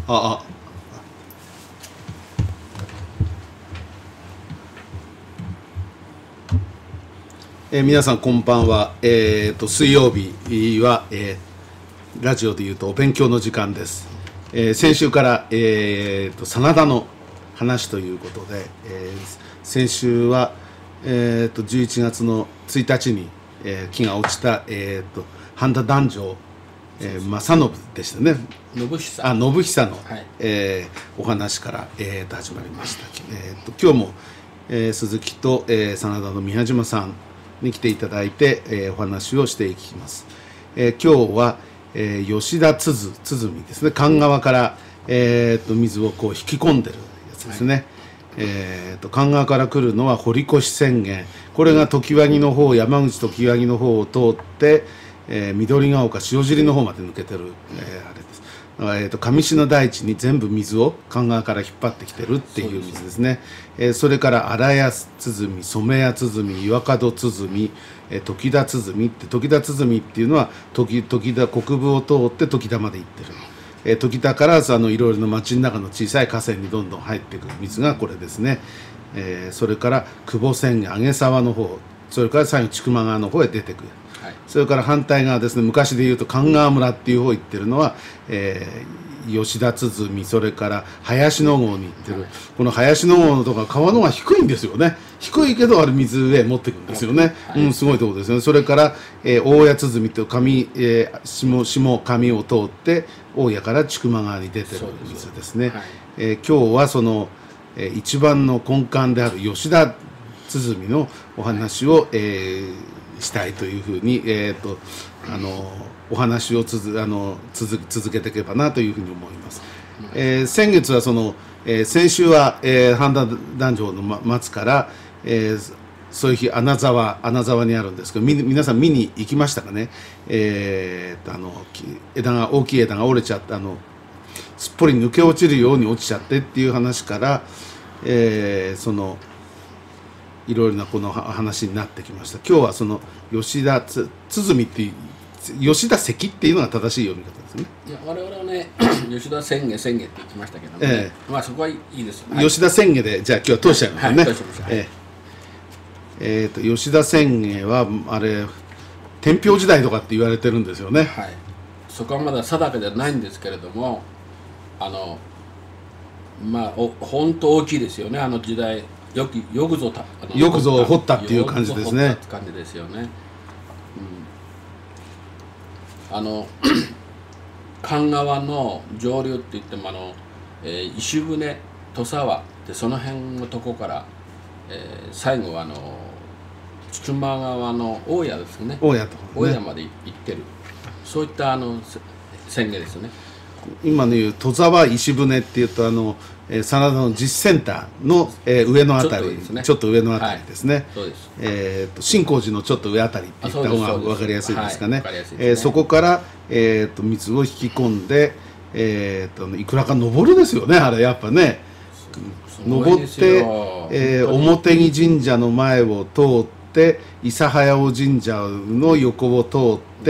あ、皆さんこんばんは。水曜日は、ラジオでいうとお勉強の時間です。先週から、真田の話ということで、先週は、11月の1日に、木が落ちた、半田壇上正信でしたね。信久の、はい、お話から、始まりました。今日も、鈴木と、真田の宮島さんに来ていただいて、お話をしていきます。今日は、吉田鼓ですね。関川から、水をこう引き込んでるやつですね。はい、関川から来るのは堀越宣言、これが常盤木の方、山口常盤木の方を通って、緑ヶ丘塩尻の方まで抜けてる、あれです。上信台地に全部水を関川から引っ張ってきてるっていう水ですね。それから荒谷鼓、染谷鼓、岩門鼓、時田鼓って、時田鼓っていうのは時田国分を通って時田まで行ってる。時田からいろいろな町の中の小さい河川にどんどん入ってくる水がこれですね。それから久保宣言、上沢の方、それから最後千曲川の方へ出てくる。それから反対側ですね、昔でいうと関川村っていう方行ってるのは、吉田鼓、それから林野郷に行ってる、この林野郷のとか川の方が低いんですよね。低いけどあれ水上持ってくるんですよね。すごいところですよね。それから大谷鼓と下上を通って大谷から千曲川に出てる水ですね。今日はその、一番の根幹である吉田鼓のお話を、したいというふうに、お話を続けていけばなというふうに思います。先月は先週は、半田壇上の末から、そういう日穴沢にあるんですけど、皆さん見に行きましたかね。大きい枝が折れちゃってすっぽり抜け落ちるように落ちちゃってっていう話から、いろいろなこの話になってきました。今日はその吉田鼓って吉田関っていうのが正しい読み方ですね。 いや我々はね吉田宣言って言ってましたけどね、まあそこはいいですよ、 吉田宣言でじゃあ今日は通しちゃいますね。吉田宣言はあれ天平時代とかって言われてるんですよね。 はい、そこはまだ定かではないんですけれども、まあ本当大きいですよね、あの時代。よくぞ掘ったっていう感じですね。 感じですよね。関川の上流って言っても石舟土佐湾でその辺のとこから、最後は千曲川の大谷ですね。大谷まで行ってる、そういった宣言ですよね。 今の言う戸沢石舟っていうと真田の実センターの、上のあたり、ちょっと上のあたりですね。新興寺のちょっと上あたりって言った方が分かりやすいですかね。そこから、水を引き込んで、いくらか登るですよね、あれやっぱね。登って、表木神社の前を通って諫早尾神社の横を通って、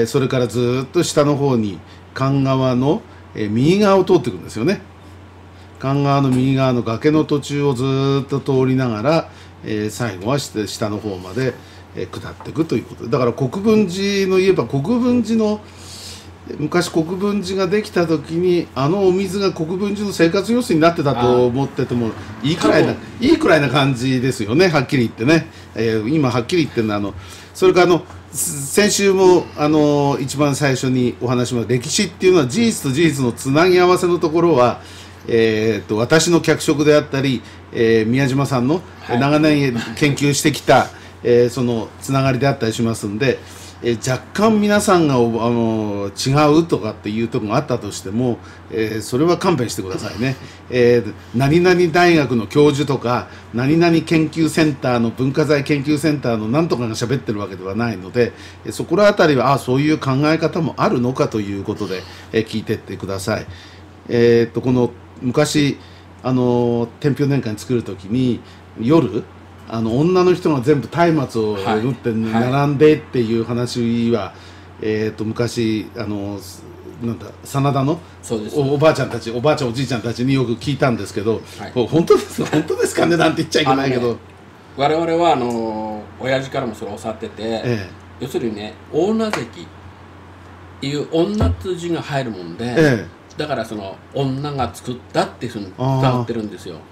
それからずっと下の方に関川の、右側を通っていくんですよね。関川の右側の崖の途中をずっと通りながら、最後は下の方まで、下っていくということで、だから国分寺の言えば国分寺の昔国分寺ができた時にお水が国分寺の生活用水になってたと思っててもいいくらいな感じですよね、はっきり言ってね。今はっきり言ってるのはそれから先週も一番最初にお話しました歴史っていうのは事実と事実のつなぎ合わせのところは、私の脚色であったり、宮島さんの長年研究してきた、そのつながりであったりしますんで、若干皆さんが違うとかっていうところがあったとしても、それは勘弁してくださいね。何々大学の教授とか何々研究センターの文化財研究センターの何とかが喋ってるわけではないので、そこら辺りはそういう考え方もあるのかということで、聞いていってください。この昔天平年間作る時に夜女の人が全部松明を打って並んでっていう話は、昔なんだ真田のそうです。 おばあちゃんたち、おばあちゃんおじいちゃんたちによく聞いたんですけど、 はい、 本当ですか本当ですかねなんて言っちゃいけないけど、 我々は親父からもそれを教わってて、要するにね、大名関いう女っていう字が入るもんで、だからその女が作ったっていうふうに伝わってるんですよ。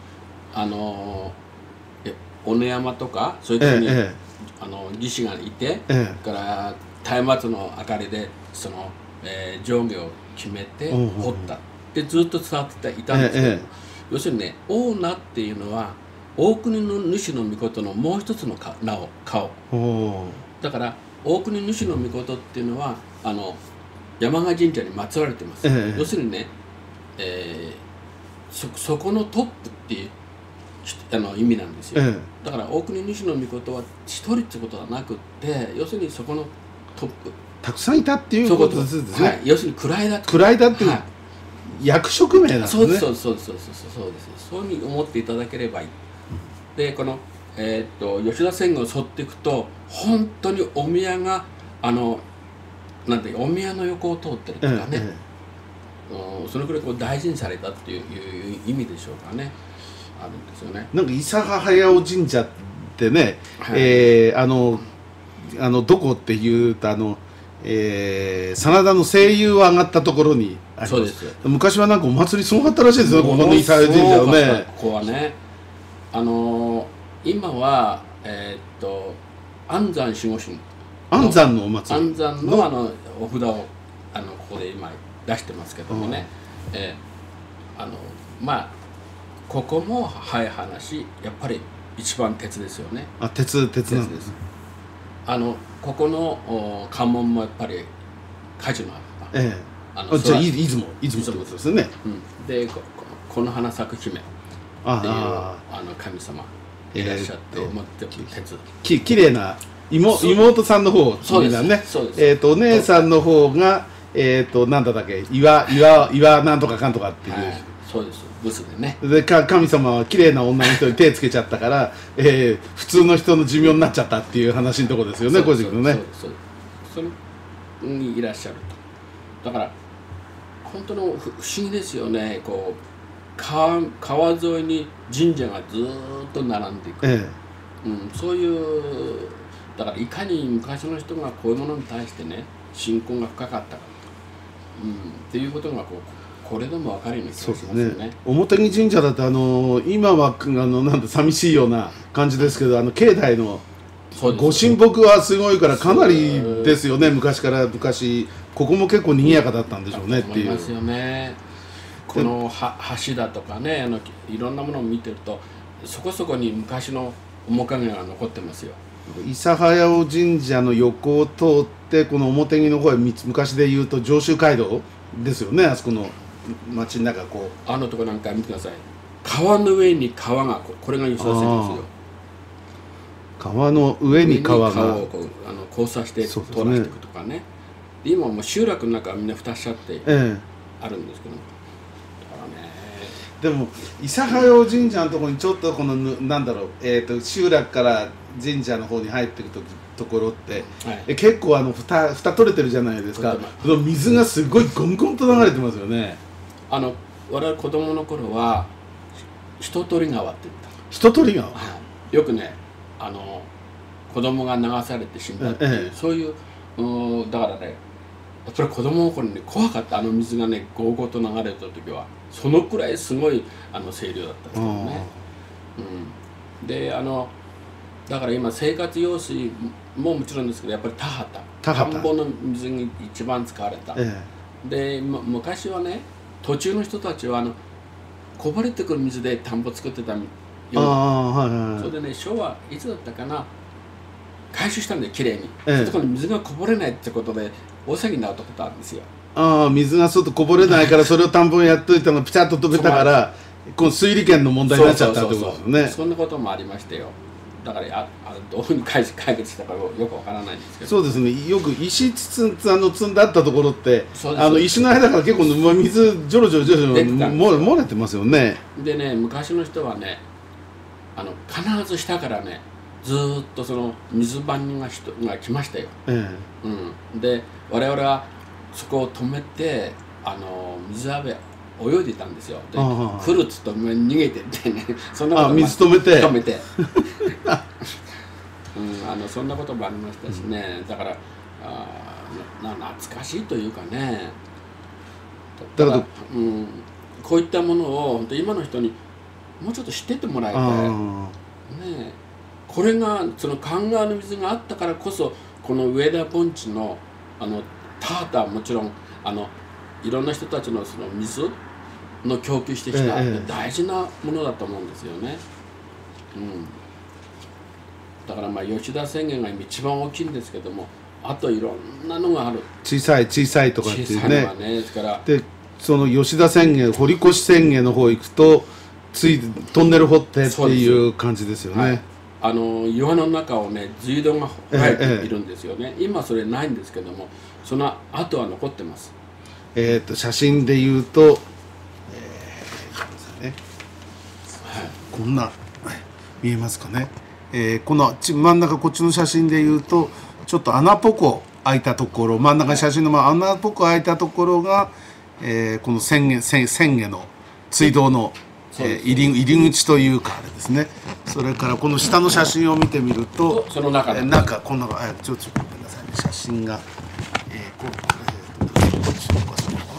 小野山とかそういうとこに、義士がいて、から松明の明かりでその、上下を決めて彫ったってずっと伝わっていたんですけど、要するにね、大名っていうのは大国の主の命のもう一つの顔だから、大国主の命っていうのは山鹿神社に祀られてます。要するにね、そこのトップっていう意味なんですよ。だから大国主の命は一人ってことはなくって、要するにそこのトップたくさんいたっていうことですね。 はい、要するに位だっていう、役職名なんですね。 そうです。そういうふうに思っていただければいい。でこの、吉田線を沿っていくと本当にお宮がなんていうお宮の横を通ってるとかね、そのくらいこう大事にされたっていう意味でしょうかね、あるんですよね。 なんか諫早尾神社ってね、どこっていうと真田の声優が上がったところにあります。そうです。昔はなんかお祭りすごかったらしいですよ、ここの諫早神社はね。 ここはね、今は安山守護神、 安山のお祭り、 安山のお札をここで今出してますけどもね、まあここも早い話、やっぱり一番鉄ですよね。 鉄なんです。 ここの関門もやっぱり火事のあった。 じゃあ出雲ってことですよね。 でこの花咲く姫っていう神様いらっしゃって、持って鉄きれいな妹さんの方みんなね。お姉さんの方がなんだっけ、岩なんとかかんとかっていう。 そうです、ブスでね。 で神様は綺麗な女の人に手つけちゃったから、普通の人の寿命になっちゃったっていう話のところですよね、小路君ね。 それにいらっしゃると。だから本当の不思議ですよね。こう川沿いに神社がずっと並んでいく、そういうだからいかに昔の人がこういうものに対してね信仰が深かったか、っていうことがこれでも分かるように気がしますよね。 表木神社だって今はなんだ寂しいような感じですけど、境内のご神木はすごいからかなりですよね。昔ここも結構賑やかだったんでしょうねっていう。 思いますよね。この橋だとかね、いろんなものを見てるとそこそこに昔の面影が残ってますよ。 諫早尾神社の横を通ってこの表木の方へ昔でいうと上州街道ですよね。あそこの街の中こうとこなんか見てください。川の上に川がこれが吉田線ですよ。 川の上に川が交差して通らせていくとかね。今もう集落の中はみんな蓋しちゃってあるんですけど、 でも諫早尾神社のところにちょっとこのなんだろう、集落から神社の方に入っていくところって、結構蓋取れてるじゃないですか。水がすごいゴンゴンと流れてますよね。 我々子供の頃は人取川って言った。 人取川、 よくね子供が流されて死んだっていう、そういうだからね、やっぱり子供の頃に怖かった。水がねゴーゴーと流れた時はそのくらいすごい清涼だったんですけどね。でだから今生活用水ももちろんですけど、やっぱり田んぼの水に一番使われた。で昔はね、途中の人たちはこぼれてくる水で田んぼ作ってたよ。それでね、昭和いつだったかな、回収したんできれいに、そこに水がこぼれないってことで大騒ぎになったことあるんですよ。 水が外こぼれないからそれを田んぼにやっといたのがピチャッと飛べたからこの水利権の問題になっちゃったってことですよね。 そんなこともありましたよ。だからどういうふうに解決したかよくわからないんですけど。 そうですね。よく石積んであったところって石の間から結構水ジョロジョロ漏れてますよね。でね、昔の人はね必ず下からねずっとその水番が来ましたよ。で我々はそこを止めて水浴び泳いでたんですよ。で来るっつっと逃げてってねそんなこと水止めてそんなこともありましたしね、だから懐かしいというかね、だから、こういったものを本当今の人にもうちょっと知ってってもらいたい、ね、これがその神川の水があったからこそこの上田盆地の田畑はもちろんいろんな人たちのその水の供給してきた大事なものだと思うんですよね。だから吉田宣言が一番大きいんですけども、あといろんなのがある。 小さいとかっていうね。 ですからでその吉田宣言、堀越宣言の方行くとトンネル掘ってっていう感じですよね。 岩の中をね隧道が生えているんですよね。今それないんですけども、その跡は残ってます。 写真で言うと、こんな見えますかね。この真ん中こっちの写真で言うとちょっと穴っぽく開いたところ、真ん中写真の穴っぽく開いたところが、この千下の水道の、入り口というかあれですね。それからこの下の写真を見てみるとその中でこんなちょっと待ってくださいね。写真がこっちの場所か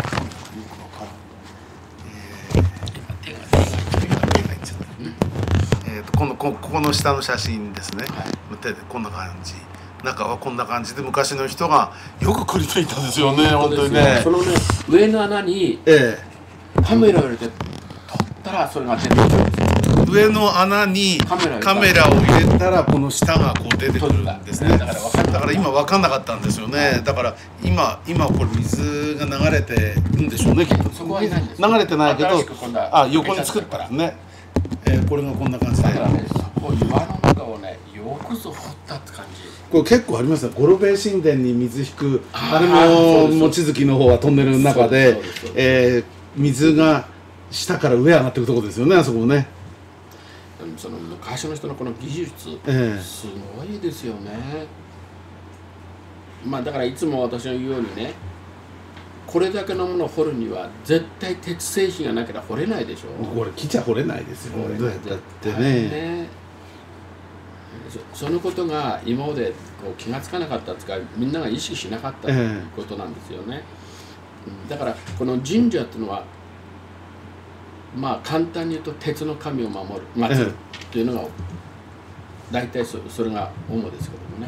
ここの下の写真ですね。こんな感じ。中はこんな感じで昔の人がよくくり抜いたんですよね。本当にね。 そのね上の穴にカメラを入れて撮ったらそれが出てくるんですよ。 上の穴にカメラを入れたらこの下がこう出てくるんですね。だから今分かんなかったんですよね。だから今これ水が流れてるんでしょうね。きっとそこはいないんです。 流れてないけど横に作ったらね。これがこんな感じで。 岩の中をねよくぞ掘ったって感じ。 これ結構ありますね。五郎兵衛神殿に水引くあれも望月の方はトンネルの中で水が下から上上がっていくところですよね。あそこもね。 その昔の人のこの技術すごいですよね。だからいつも私が言うようにね、これだけのものを掘るには絶対鉄製品がなければ掘れないでしょ。 これ木じゃ掘れないですよ。どうやったってね。 そのことが今まで気がつかなかったとかみんなが意識しなかったということなんですよね。だからこの神社っていうのは簡単に言うと鉄の神を祀るというのが大体それが主ですけどもね。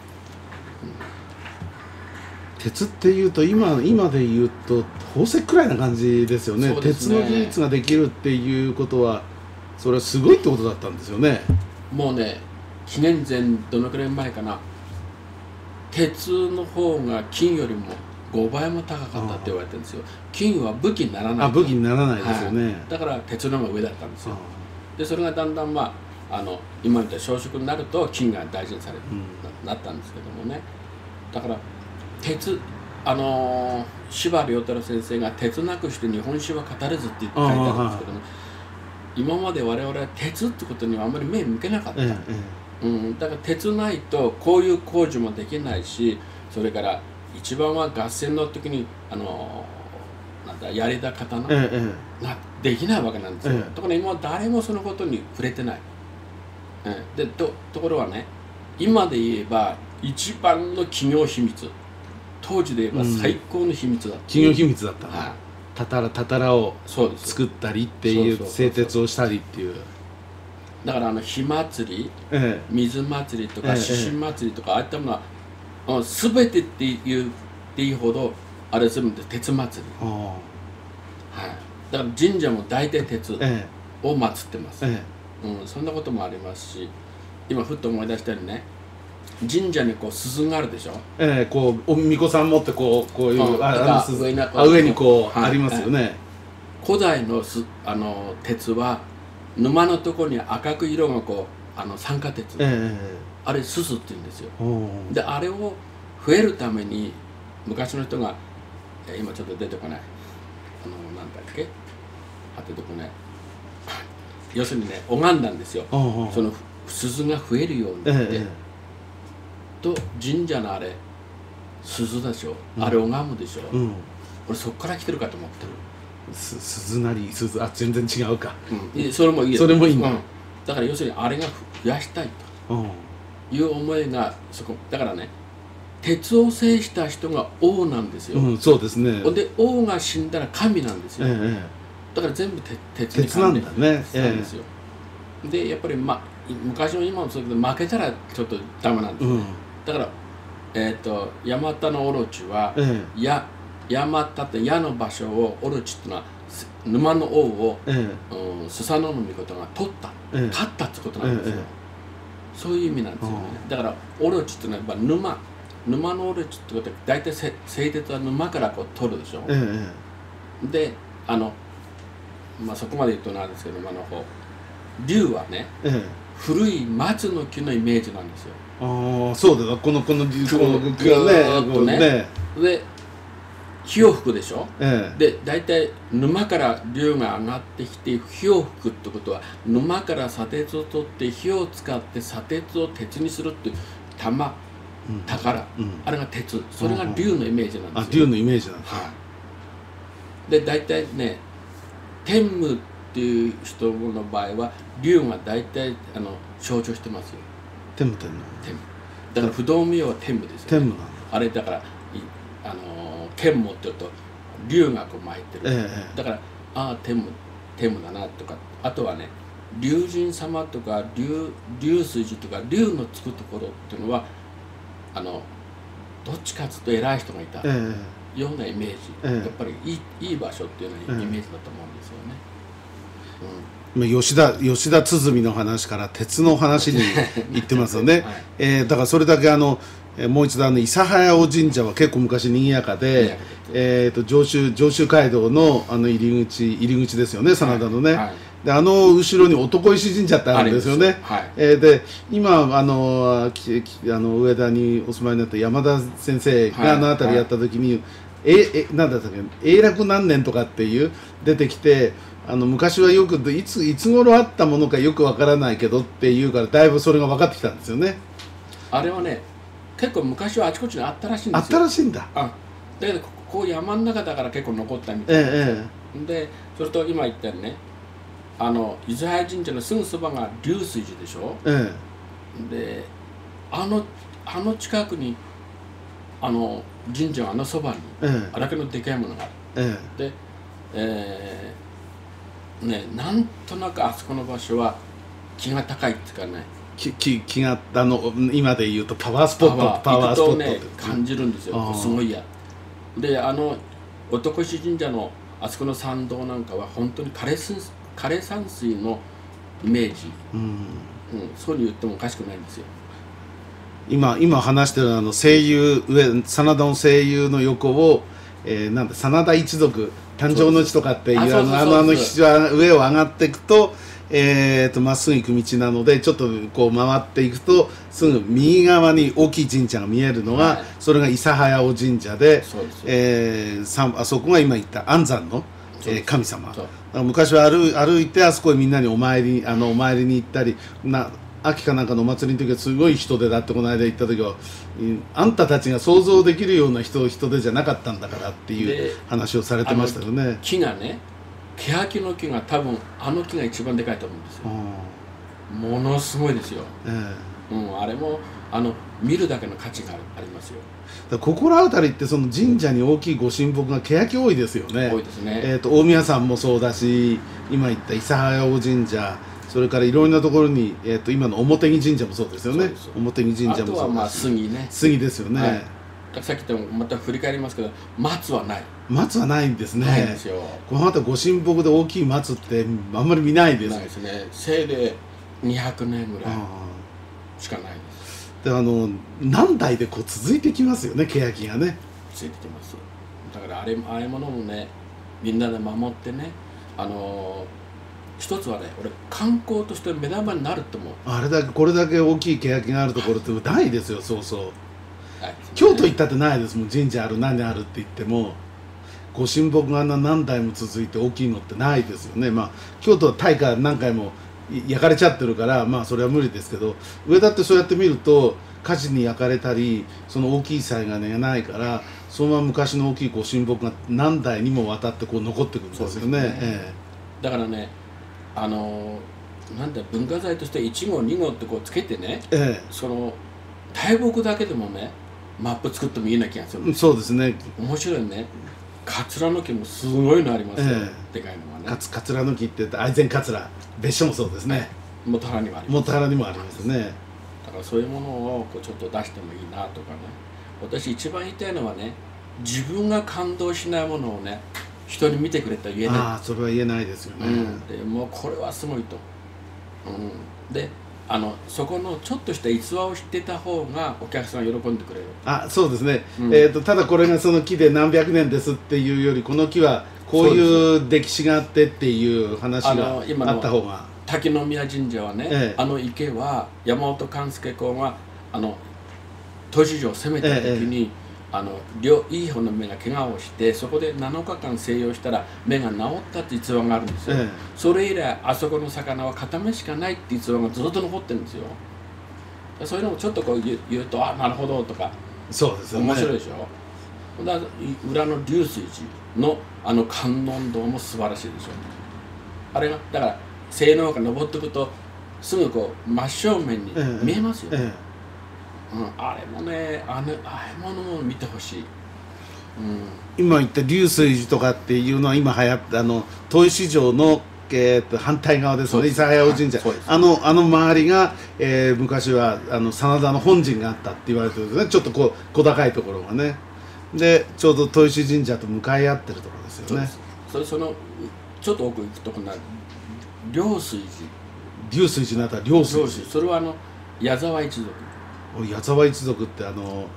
鉄っていうと今で言うと宝石くらいな感じですよね。鉄の技術ができるっていうことはそれはすごいってことだったんですよね。 もうね紀元前どのくらい前かな、鉄の方が金よりも5倍も高かったって言われてるんですよ。金は武器にならない。 武器にならないですよね。 だから鉄の方が上だったんですよ。でそれがだんだん今みたいに小食になると金が大事にされる、なったんですけどもね。だから鉄司馬遼太郎先生が「鉄なくして日本史は語れず」って書いてあるんですけども、今まで我々は鉄ってことにはあんまり目向けなかった。だから鉄ないとこういう工事もできないし、それから一番は合戦の時に槍田刀ができないわけなんですよ。ところが今は誰もそのことに触れてない。でところはね、今で言えば一番の企業秘密、当時で言えば最高の秘密だった。 企業秘密だったね。たたらを作ったりっていう製鉄をしたりっていう。 だから火祭り、水祭りとか獅子祭りとかああいったものは全てって言っていいほどあれ全部鉄祭り。だから神社も大体鉄を祀ってます。そんなこともありますし、今ふっと思い出したようにね、神社に鈴があるでしょ。 こうお巫女さん持ってこういう上にこうありますよね。 古代の鉄は沼のところに赤く色が酸化鉄、あれすすって言うんですよ。であれを増えるために昔の人が今ちょっと出てこないなんだっけ出てこない要するにね拝んだんですよ。その鈴が増えるようにって。と神社のあれ鈴でしょ、あれ拝むでしょ。 俺そこから来てるかと思ってる。 鈴なり鈴、あ、全然違うか。 それもいい。 それもいいんだ。 だから要するにあれが増やしたいという思いがそこだからね、鉄を制した人が王なんですよ。 そうですね。 で王が死んだら神なんですよ。だから全部鉄に関連したんですよ。でやっぱり昔も今もそうだけど負けたらちょっとダメなんですよ。だからヤマタのオロチはヤマタって矢の場所をオロチっていうのは沼の王をスサノオノミコトが取った勝ったってことなんですよ。そういう意味なんですよね。だからオロチっていうのはやっぱ沼のオロチってことは大体製鉄は沼からこう取るでしょ。でそこまで言うとなんですけど竜はね、古い松の木のイメージなんですよ。 ああ、そうだ、この木がね。で火を吹くでしょ。で大体沼から竜が上がってきて火を吹くってことは沼から砂鉄を取って火を使って砂鉄を鉄にするっていう宝、あれが鉄、それが竜のイメージなんですよ。 竜のイメージなんですよ。 で大体ね、天武っていう人の場合は竜が大体象徴してますよ。 天武だから不動明王は天武ですよね。あれだから剣持ってると竜がこう巻いてる、だからああ天武だなとか、あとはね龍神様とか龍水寺とか龍のつくところっていうのはどっちかというと偉い人がいたようなイメージ、やっぱりいい場所っていうようなイメージだと思うんですよね。吉田鼓の話から鉄の話に行ってますよね。だからそれだけもう一度諫早尾神社は結構昔にぎやかで、上州街道の入り口ですよね、真田のね。で後ろに男石神社ってあるんですよね。で今上田にお住まいになった山田先生が辺りやった時に何だったっけ、永楽何年とかっていう出てきて、昔はよくいつ頃あったものかよくわからないけどっていうから、だいぶそれが分かってきたんですよね。あれはね結構昔はあちこちにあったらしいんですよ。 あったらしいんだ。 だけどここ山の中だから結構残ったみたいなんですよ。でそれと今言ったようにね、伊豆早神社のすぐそばが龍水寺でしょ。であの近くに神社のそばにあれだけのでかいものがある。でなんとなくあそこの場所は気が高いっていうかね、 気が今で言うとパワースポットって感じるんですよ。すごいや。で男石神社のあそこの参道なんかは本当に枯山水のイメージ、そうに言ってもおかしくないんですよ。 今話してる真田の声優の横を、真田一族誕生の地とかっていう上を上がっていくとまっすぐ行く道なので、ちょっとこう回っていくとすぐ右側に大きい神社が見えるのが、それが諫早尾神社で、あそこが今言った安山の神様。昔は歩いてあそこへみんなにお参りに行ったり、秋かなんかのお祭りの時はすごい人手だって、この間行った時はあんたたちが想像できるような人手じゃなかったんだからっていう話をされてましたよね。 木がね、欅の木が多分木が一番でかいと思うんですよ。ものすごいですよ。あれも見るだけの価値がありますよ。 ここら辺りってその神社に大きいご神木が欅多いですよね。 多いですね。 大宮山もそうだし、今言った諫早尾神社、それからいろんなところに、今の表木神社もそうですよね。表木神社もそうだし、 あとは杉ね。 杉ですよね。 さっき言ったまた振り返りますけど、松はない。 松はないんですね。ないんですよ。この辺りご神木で大きい松ってあんまり見ないです。 ないですね。せいで200年ぐらいしかないです。 で何代でこう続いてきますよね、欅がね。 続いてきます。だからああいうものもね、みんなで守ってね、一つはね、俺観光として目玉になると思う。 これだけ大きい欅があるところってないですよ。そうそう。京都行ったってないですもん。神社ある何あるって言ってもご神木が何代も続いて大きいのってないですよね。京都は大火何回も焼かれちゃってるから、それは無理ですけど、上田ってそうやって見ると火事に焼かれたりその大きい災害がないから、 そのまま昔の大きい神木が何代にもわたって残ってくるんですよね。 だからね、なんだ文化財として1号2号ってつけてね、その大木だけでもねマップ作ってもいいような気がする。 そうですね。 面白いね。桂の木もすごいのありますよ、でかいのがね。 桂の木って愛染桂、別所もそうですね。 元原にもあります。 元原にもありますね。 だからそういうものをちょっと出してもいいなとかね。私一番言いたいのはね、自分が感動しないものをね人に見てくれとは言えない。 ああ、それは言えないですよね。 でもうこれはすごいと。でそこのちょっとした逸話を知ってた方がお客さんが喜んでくれる。 あ、そうですね。ただこれがその木で何百年ですっていうより、この木はこういう歴史があってっていう話があった方が。 滝宮神社はね、池は山本勘助公が土地上を攻めた時に、いい方の目が怪我をして、そこで7日間静養したら目が治ったって逸話があるんですよ。それ以来あそこの魚は片目しかないって逸話がずっと残ってるんですよ。そういうのをちょっと言うと、あ、なるほどとか、 そうですよね、 面白いでしょ。だから裏の流水寺の観音堂も素晴らしいでしょ。あれがだから西能から登っていくとすぐ真正面に見えますよ。あれもね、ああいうものも見てほしい。 今言った流水寺とかっていうのは今流行った砥石城の、反対側ですよね、諫早神社。周りが、昔は真田の本陣があったって言われてるんですね。ちょっと小高いところがね。でちょうど砥石神社と向かい合ってるところですよね。 そのちょっと奥行くところが両水寺。 流水寺のあたり両水寺。 それは矢沢一族。 矢沢一族って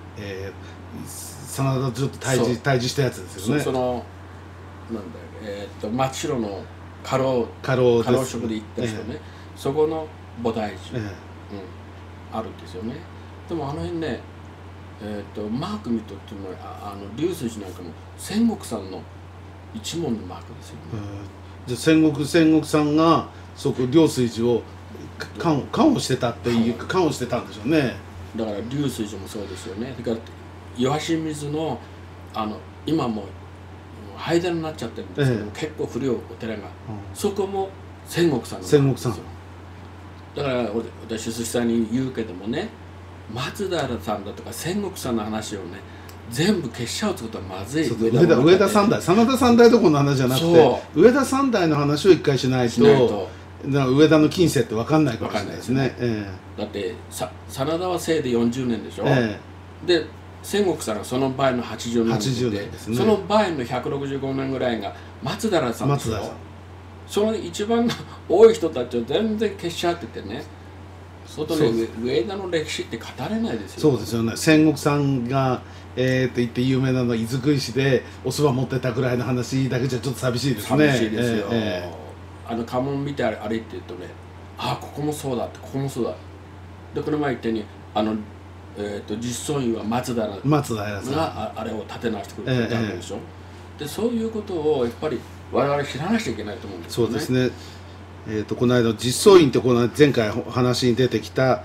真田とちょっと対峙したやつですよね。 なんだよ、真っ白の家老職で行った人ね、そこの菩提寺、あるんですよね。でも辺ね、マーク見とっていうのは流水寺なんかも仙石さんの一門のマークですよね。 じゃあ仙石さんがそこ流水寺を管をしてたっていう管をしてたんでしょうね。 だから流水寺もそうですよね。だから岩清水の今も廃寺になっちゃってるんですけど、結構古いお寺が、そこも仙石さんなんですよ。だから私鈴木さんに言うけどもね、松平さんだとか仙石さんの話をね全部消しちゃうってことはまずい。 上田三代、真田三代どころの話じゃなくて、上田三代の話を一回しないと上田の近世って分かんないかもしれないですね。 だって真田は生で40年でしょ。で仙石さんがその場合の80年で、その場合の165年ぐらいが松平さんですよ。その一番多い人たちを全然消しちゃっててね、外に上田の歴史って語れないですよ。 そうですよね。仙石さんが言って有名なのは伊豆久石でお蕎麦持ってたぐらいの話だけじゃちょっと寂しいですね。 寂しいですよ。家紋見て歩いてるとね、あ、ここもそうだって、ここもそうだ。でこの前言ったように実相院は松平があれを立て直してくれたわけでしょ。でそういうことをやっぱり我々知らなきゃいけないと思うんですよね。 そうですね。この間実相院って前回話に出てきた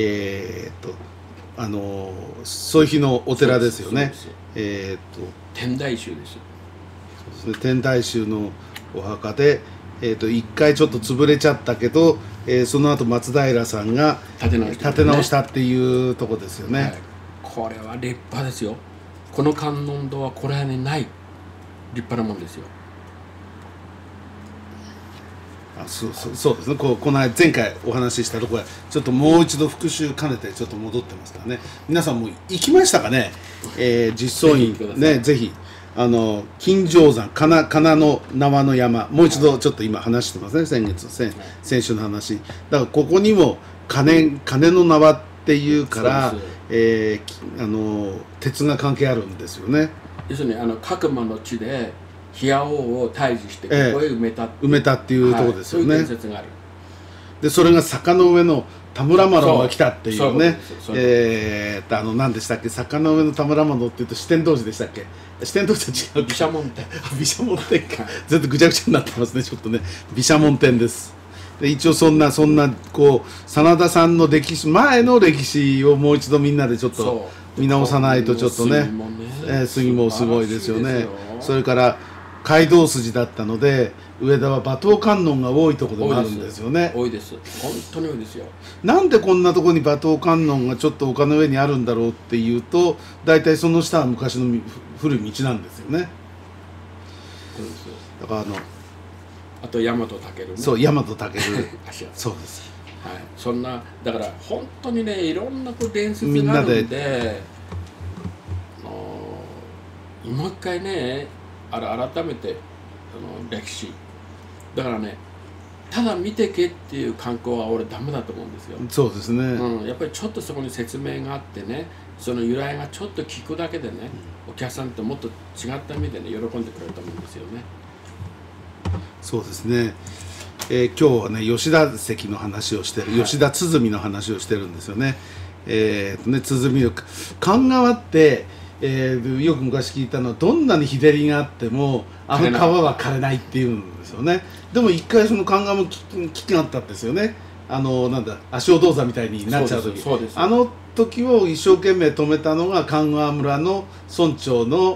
そういう日のお寺ですよね。 天台宗ですよ。 天台宗のお墓で一回ちょっと潰れちゃったけど、その後松平さんが立て直したっていうとこですよね。 これは立派ですよ。この観音堂はこれにない立派なもんですよ。 そうですね。この前回お話ししたところへちょっともう一度復習兼ねてちょっと戻ってますからね。皆さんも行きましたかね。実相院ね、ぜひ金城山金の縄の山、もう一度ちょっと今話してますね。先週の話だから、ここにも金の縄っていうから、鉄が関係あるんですよね。 要するに角間の地で檜屋王を退治してここへ埋めたっていうところですよね。そういう伝説がある。 でそれが坂の上の田村麻呂が来たっていうね。何でしたっけ、坂の上の田村麻呂っていうと四天王寺でしたっけ。四天王寺と違う。 毘沙門天。 毘沙門天か。ずっとぐちゃぐちゃになってますね、ちょっとね。毘沙門天です。で一応そんな真田さんの前の歴史をもう一度みんなでちょっと見直さないとちょっとね、杉もすごいですよね。それから街道筋だったので上田は馬頭観音が多いところでもあるんですよね。 多いです、本当に多いですよ。 なんでこんなところに馬頭観音がちょっと丘の上にあるんだろうっていうと、大体その下は昔の古い道なんですよね。 そうです。 だからあと大和武ね、 そう大和武そうです、 はい、そんなだから本当にねいろんな伝説があるんで、もう一回ね改めて歴史だからね、ただ見てけっていう観光は俺ダメだと思うんですよ。 そうですね、 やっぱりちょっとそこに説明があってね、その由来がちょっと聞くだけでね、お客さんともっと違った意味でね喜んでくれると思うんですよね。 そうですね、今日はね吉田関の話をしてる、吉田鼓の話をしてるんですよね。鼓の勘川って、よく昔聞いたのは、どんなに日照りがあってもあの川は枯れないっていうんですよね。でも一回その勘川も危機があったんですよね。なんだ足尾銅山みたいになっちゃう時、あの時を一生懸命止めたのが勘川村の村長の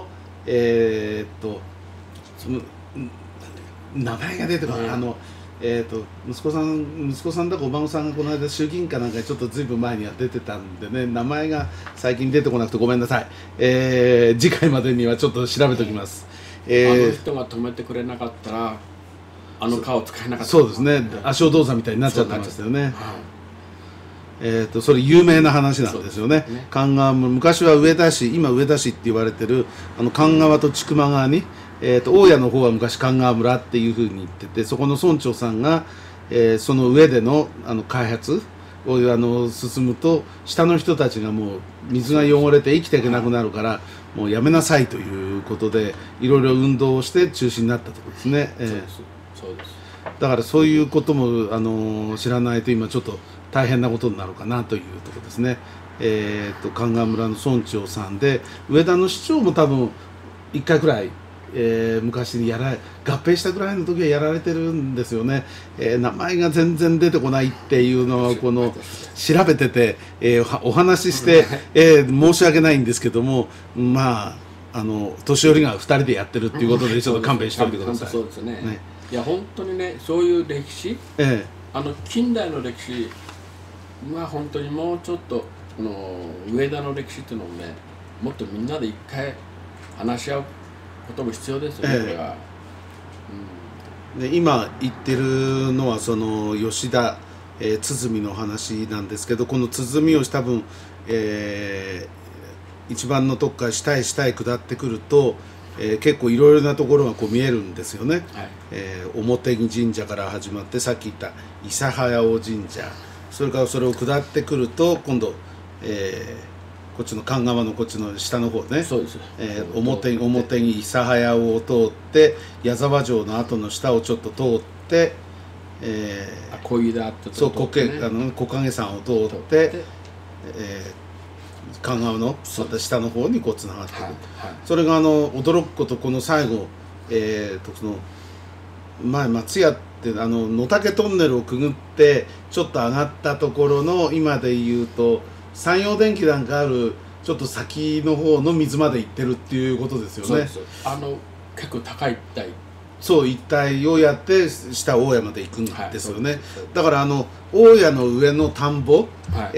その名前が出てこない、息子さんだかお孫さんがこの間衆議院かなんかちょっとずいぶん前には出てたんでね、名前が最近出てこなくてごめんなさい。次回までにはちょっと調べておきます。 あの人が止めてくれなかったらあの川を使えなかった。 そうですね、足尾銅山みたいになっちゃってましたよね。それ有名な話なんですよね。勘川も昔は上田市、今上田市って言われてる勘川と千曲川に、大谷の方は昔勘川村っていうふうに言ってて、そこの村長さんが、その上での開発を進むと下の人たちがもう水が汚れて生きていけなくなるからもうやめなさいということでいろいろ運動をして中止になったところですね。 そうです。 だからそういうことも知らないと今ちょっと大変なことになるかなというところですね。勘川村の村長さんで、上田の市長も多分1回くらい、昔に合併したぐらいの時はやられてるんですよね。名前が全然出てこないっていうのは調べてて、お話しして、申し訳ないんですけども、まあ年寄りが2人でやってるっていうことでちょっと勘弁しておいてください。 そうですね。いや本当にね、そういう歴史、近代の歴史は本当にもうちょっと上田の歴史っていうのをね、もっとみんなで一回話し合うことも必要ですよね、これは。 で今言ってるのはその吉田鼓の話なんですけど、この鼓を多分、一番のとこから下へ下へ下ってくると、結構いろいろなところが見えるんですよね。表木神社から始まってさっき言った諫早尾神社、それからそれを下ってくると今度、こっちの勘川のこっちの下の方ね、表木諫早尾を通って矢沢城の跡の下をちょっと通って、 小井田ってそう木陰山を通って、勘川のまた下の方につながってくる。それが驚くこと、この最後、その前松屋って野竹トンネルをくぐってちょっと上がったところの、今でいうと山陽電機なんかあるちょっと先の方の水まで行ってるっていうことですよね。 そうです。結構高い一帯、 そう一帯をやって下大谷まで行くんですよね。だから大谷の上の田んぼ、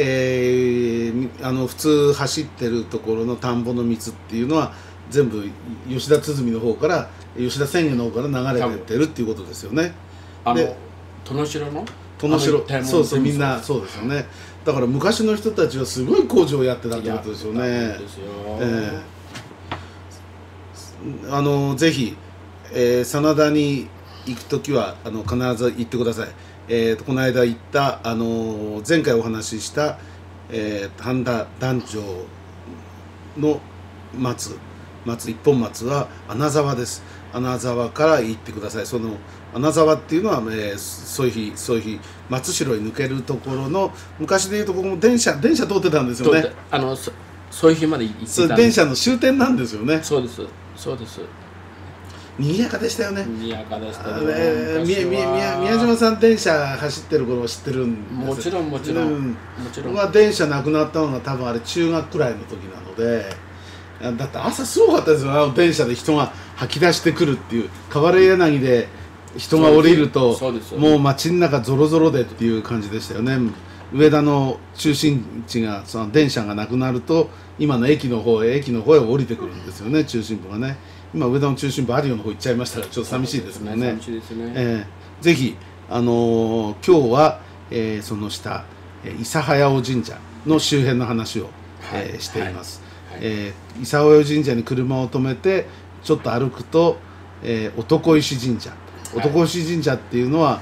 普通走ってるところの田んぼの水っていうのは全部吉田鼓の方から吉田千家の方から流れてってるっていうことですよね。 で殿城のそうそう、みんなそうですよね。だから昔の人たちはすごい工事をやってたってことですよね。ぜひ真田に行くときは必ず行ってください。この間行った前回お話しした半田団長の松一本松は穴沢です。穴沢から行ってください。その穴沢っていうのはそういう日松代に抜けるところの、昔でいうとここも電車通ってたんですよね。 そういう日まで行ってたんです。 電車の終点なんですよね。 そうですそうです。 賑やかでしたよね。 賑やかでしたあね。 れ昔は宮島さん電車走ってる頃知ってるんです。 もちろんもちろん、 うん、 もちろん。 僕は電車なくなったのが多分あれ中学くらいの時なので、だって朝すごかったですよ、あの電車で人が吐き出してくるっていう、河原柳で人が降りるともう街の中ゾロゾロでっていう感じでしたよね。上田の中心地がその電車がなくなると今の駅の方へ降りてくるんですよね、中心部がね。今上田の中心部有オの方行っちゃいましたからちょっと寂しいですもんね。 寂しいですね。 ぜひ今日は、その下諫早尾神社の周辺の話を、しています。諫早尾神社に車を止めてちょっと歩くと、男石神社、男石神社っていうのは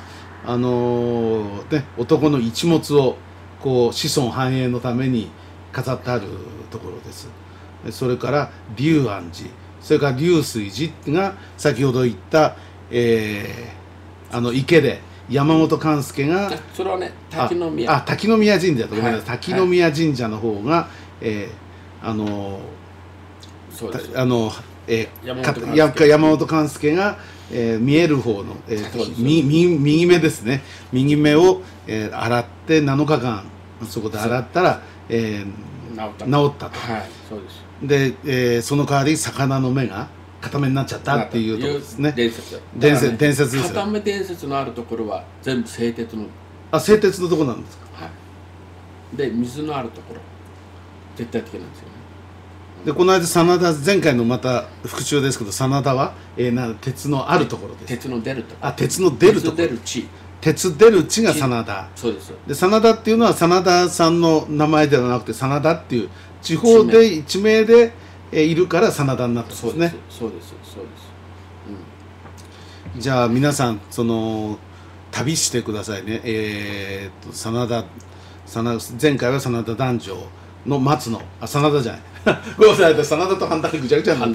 男の一物をこう子孫繁栄のために飾ってあるところです。それから龍安寺、それから龍水寺が先ほど言った、池で山本勘助がそれはね滝宮神社とごめんなさい、滝宮神社の方が、山本勘助が見える方の、右目ですね、右目を、洗って7日間そこで洗ったら、治ったと。 そうです。 で、その代わり魚の目が片目になっちゃったっていうところですね。伝説ですよ。 片目伝説のあるところは全部製鉄の。 製鉄のところなんですか。 はい。で水のあるところ絶対的なんですよね。 でこの間真田、前回のまた復習ですけど、真田は、鉄のあるところです。 鉄の出るところ。 鉄の出るところ。鉄出る地が真田。 そうです。 で真田っていうのは真田さんの名前ではなくて真田っていう地方で地名でいるから真田になったんですね。 そうです。 じゃあ皆さん旅してくださいね。前回は真田壇上の松の真田じゃないごめんなさい、真田と半田がぐちゃぐちゃになった。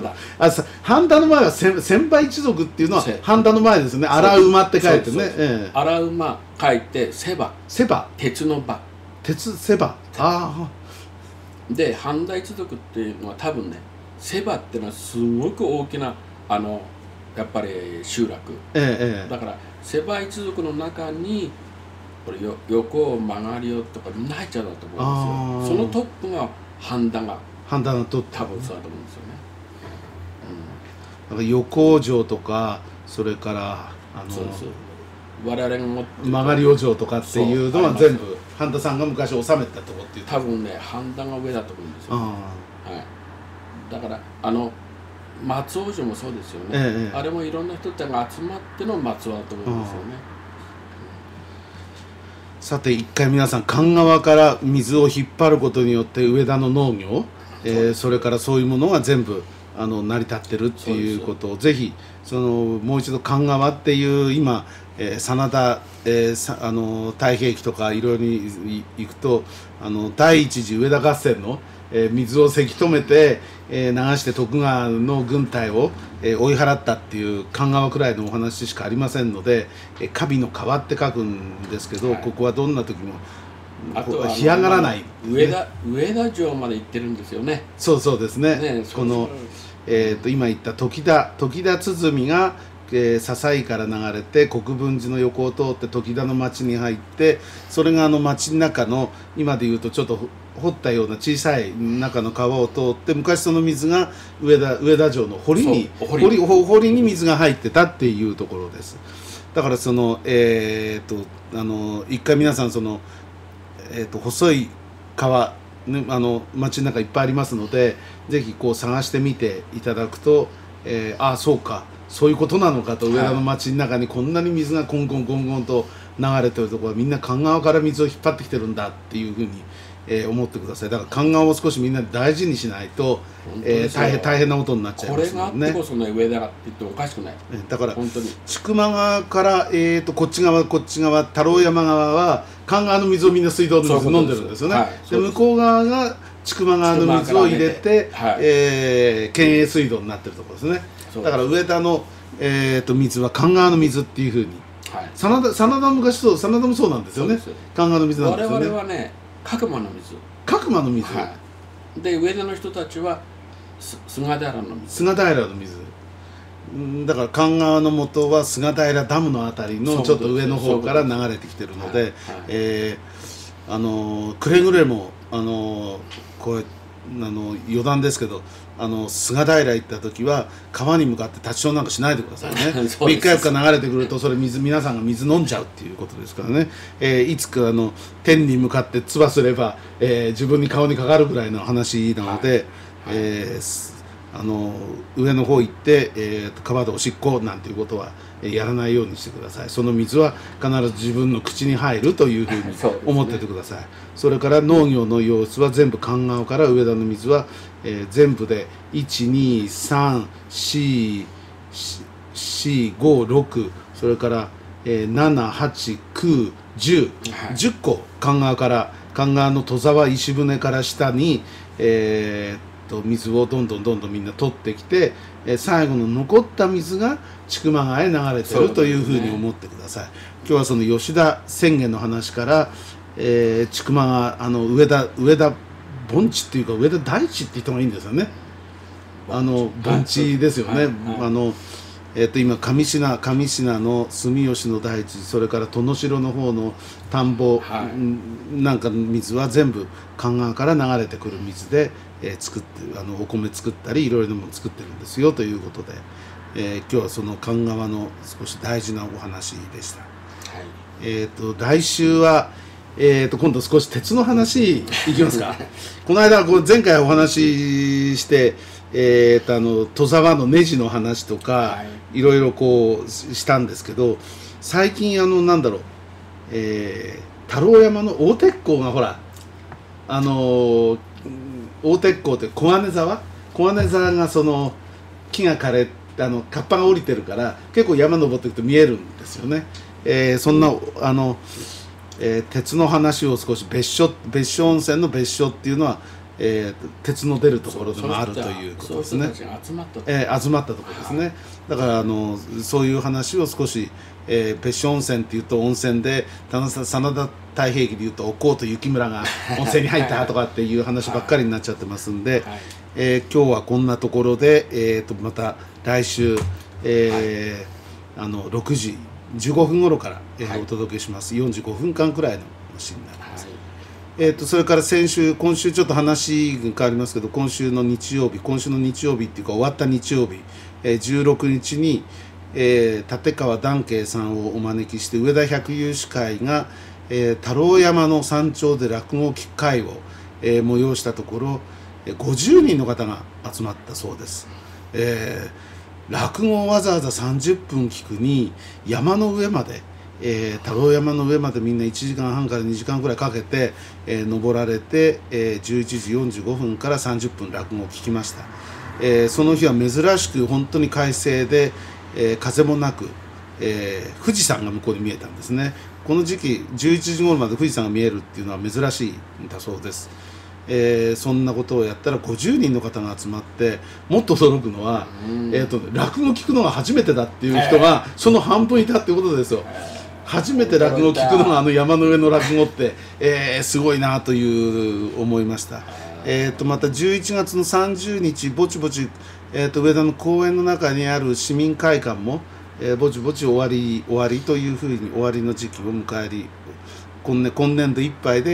半田の前は千葉一族っていうのは半田の前ですね。荒馬って書いてね。 荒馬書いて瀬場。鉄の場。 瀬場。 で半田一族っていうのは多分ね、瀬場っていうのはすごく大きなやっぱり集落。だから瀬場一族の中にこれ横曲がりよとかみんな入っちゃうだと思うんですよ。そのトップが半田のトップ、 多分そうだと思うんですよね。 だから横城とか、それから我々が持ってる曲がりお城とかっていうのは全部半田さんが昔治めてたとこっていう。 多分ね半田が上だと思うんですよ。だから松尾城もそうですよね。あれもいろんな人たちが集まっての松尾だと思うんですよね。 さて一回皆さん神川から水を引っ張ることによって上田の農業、それからそういうものが全部成り立ってるっていうことをぜひもう一度神川っていう今真田太平記とかいろいろに行くと第一次上田合戦の水をせき止めて流して徳川の軍隊を追い払ったっていう神川くらいのお話しかありませんのでカビの川って書くんですけど、ここはどんな時も干上がらない、 上田城まで行ってるんですよね。 そうですね。この今言った時田鼓が笹井から流れて国分寺の横を通って時田の町に入って、それが町の中の今でいうとちょっと掘ったような小さい中の川を通って昔その水が上田城の堀に水が入ってたっていうところです。だから一回皆さん細い川ね、街の中いっぱいありますのでぜひこう探してみていただくと、そうかそういうことなのかと、上田の町の中にこんなに水がコンコンと流れてるところはみんな神川から水を引っ張ってきてるんだっていうふうに、思ってください。だから神川を少しみんなで大事にしないと、大変なことになっちゃいますのでね。これがあってこそね上田って言っておかしくない。 だから本当に千曲川から、こっち側太郎山側は神川の水をみんな水道の水飲んでるんですよね。で向こう側が千曲川の水を入れて、県営水道になってるところですね。だから上田の、水は神川の水っていうふうに、真田昔真田もそうなんですよね。神川の水なんですよね。 我々はね角間の水。 で上田の人たちは菅平の水。 菅平の水。 だから関川の元は菅平ダムのあたりのちょっと上の方から流れてきてるので、くれぐれもこれ余談ですけど、菅平行った時は川に向かって立ちションなんかしないでくださいね。3日4日流れてくるとそれ皆さんが水飲んじゃうっていうことですからね、いつか天に向かって唾すれば、自分に顔にかかるぐらいの話なので、上の方行って、川でおしっこなんていうことはやらないようにしてください。その水は必ず自分の口に入るというふうに思っててください。それから農業の様子は全部関川から上田の水は、全部で12345それから、78910個関川の戸沢石舟から下に、水をどんどんみんな取ってきて、最後の残った水が千曲川へ流れてるというふうに思ってください。今日はその吉田宣言の話から、千曲川上田盆地っていうか上田大地って言った方がいいんですよね。盆地ですよね。今上品の住吉の大地、それから殿城の方の田んぼなんかの水は全部関川から流れてくる水で、作ってお米作ったりいろいろなもの作ってるんですよということで、今日はその関川の少し大事なお話でした。来週は今度少し鉄の話いきますか。この間前回お話しして戸沢のネジの話とか、いろいろこうしたんですけど、最近なんだろう、太郎山の大鉄鋼がほら大鉄鋼って小金沢がその木が枯れカッパが降りてるから結構山登っていくと見えるんですよね。そんな鉄の話を少し別所温泉の別所っていうのは、鉄の出るところでもあるということですね。集まったところですね。だからそういう話を少し、別所温泉っていうと温泉で真田太平記でいうとおこうと雪村が温泉に入ったとかっていう話ばっかりになっちゃってますんで、今日はこんなところで、また来週、6時15分頃から、お届けします。45分間くらいの話になります。それから今週ちょっと話が変わりますけど、今週の日曜日っていうか終わった日曜日、16日に、立川談慶さんをお招きして上田百有志会が、太郎山の山頂で落語機会を、催したところ50人の方が集まったそうです。落語をわざわざ30分聞くに山の上まで、太郎山の上までみんな1時間半から2時間くらいかけて、登られて、11時45分から30分落語を聞きました。その日は珍しく本当に快晴で、風もなく、富士山が向こうに見えたんですね。この時期11時頃まで富士山が見えるっていうのは珍しいんだそうです。そんなことをやったら50人の方が集まって、もっと驚くのは、落語聞くのが初めてだっていう人がその半分いたってことですよ。初めて落語を聞くのが山の上の落語って、すごいなという思いました。また11月の30日ぼちぼち、上田の公園の中にある市民会館も、ぼちぼち終わりというふうに終わりの時期を迎えり、今年度いっぱいで、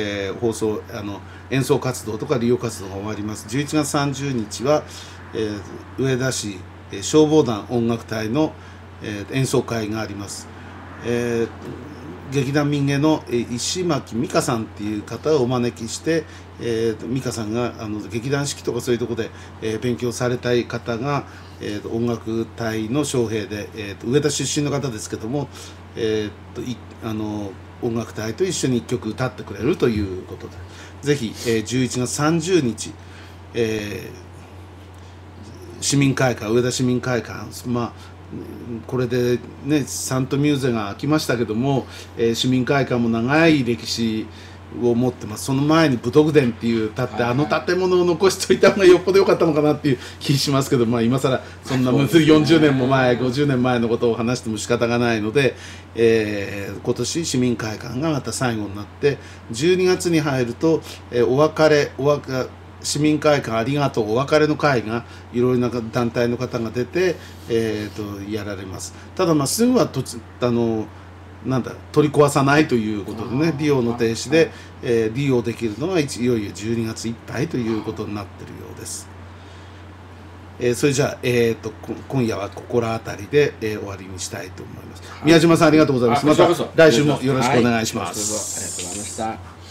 演奏活動とか利用活動が終わります。11月30日は、上田市消防団音楽隊の、演奏会があります。劇団民芸の石巻美香さんっていう方をお招きして、美香さんが劇団四季とかそういうところで、勉強されたい方が、音楽隊の将兵で、上田出身の方ですけども、音楽隊と一緒に1曲歌ってくれるということで、ぜひ、11月30日、市民会館、上田市民会館、これでねサントミューゼが開きましたけども、市民会館も長い歴史を持ってます。その前に武徳殿っていう建物を残しといた方がよっぽど良かったのかなっていう気しますけど、今更そんな40年も前50年前のことを話しても仕方がないので、今年市民会館がまた最後になって、12月に入ると、お別れ市民会館ありがとうお別れの会がいろいろな団体の方が出て、やられます。ただすぐは取り壊さないということでね、利用の停止で、利用できるのはいよいよ12月いっぱいということになっているようです。それじゃあ、今夜はここら辺りで、終わりにしたいと思います。宮島さんありがとうございます。また来週もよろしくお願いします。 ありがとうございました。